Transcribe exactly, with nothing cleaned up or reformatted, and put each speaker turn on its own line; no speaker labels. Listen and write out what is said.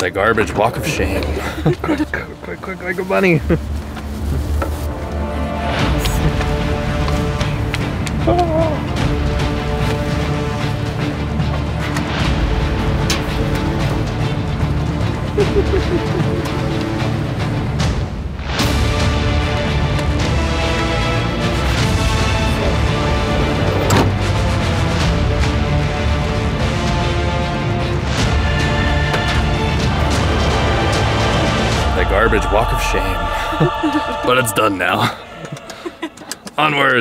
The garbage walk of shame. Quick, quick, quick, like a bunny. The garbage walk of shame. But it's done now. Onward.